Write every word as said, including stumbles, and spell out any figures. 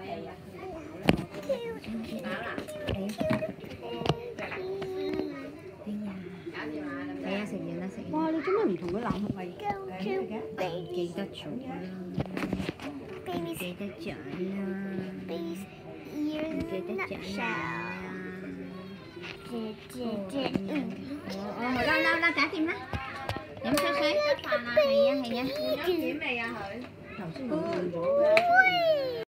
係啊，食完啦，食完。 哇！你做咩唔同佢攬係咪？ 記得咗啦，唔記得咗啦，唔記得咗啦。 姐姐姐，嗯， 哦哦，好啦啦啦，搞掂啦，飲水水，得飯啦，係啊係啊。 幾頭先冇用咗。